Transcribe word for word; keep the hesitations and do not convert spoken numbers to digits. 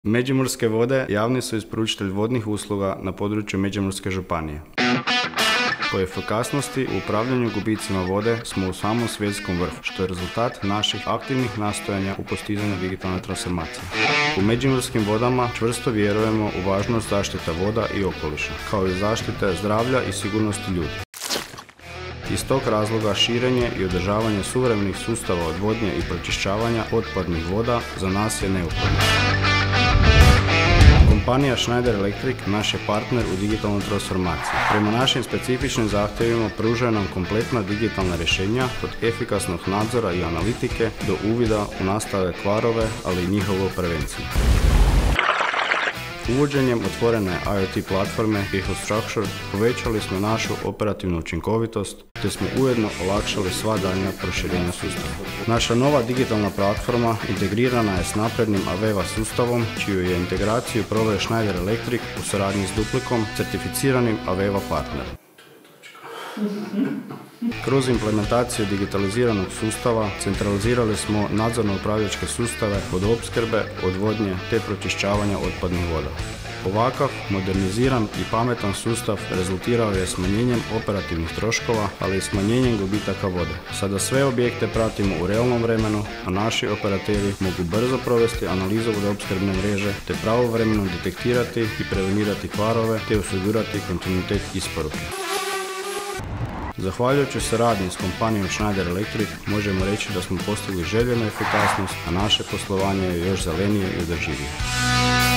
Međimurske vode javni su isporučitelj vodnih usluga na području Međimurske županije. Po efikasnosti u upravljanju gubicima vode smo u samom svjetskom vrhu, što je rezultat naših aktivnih nastojanja u postizanju digitalne transformacije. U Međimurskim vodama čvrsto vjerujemo u važnost zaštite voda i okoliša, kao i zaštite zdravlja i sigurnosti ljudi. Iz tog razloga širenje i održavanje suvremenih sustava odvodnje i pročišćavanja otpadnih voda za nas je neophodno. Kompanija Schneider Electric naš je partner u digitalnoj transformaciji. Prema našim specifičnim zahtjevima pružaju nam kompletna digitalna rješenja od efikasnog nadzora i analitike do uvida u nastale kvarove, ali i njihovu prevenciju. Uvođenjem otvorene IoT platforme EcoStruxure povećali smo našu operativnu učinkovitost te smo ujedno olakšali sva daljnja proširenja sustava. Naša nova digitalna platforma integrirana je s naprednim Aveva sustavom, čiju je integraciju proveo Schneider Electric u suradnji s Duplikom, certificiranim Aveva partnerom. Kroz implementaciju digitaliziranog sustava centralizirali smo nadzorno-upravljačke sustave vodoopskrbe, odvodnje te pročišćavanja otpadnih voda. Ovakav moderniziran i pametan sustav rezultirao je smanjenjem operativnih troškova, ali i smanjenjem gubitaka vode. Sada sve objekte pratimo u realnom vremenu, a naši operateri mogu brzo provesti analizu vodoopskrbne mreže te pravovremeno detektirati i prevenirati kvarove te osigurati kontinuitet isporuke. Zahvaljujući suradnji s kompanijom Schneider Electric možemo reći da smo postigli željenu efikasnost, a naše poslovanje je još zelenije i održivije.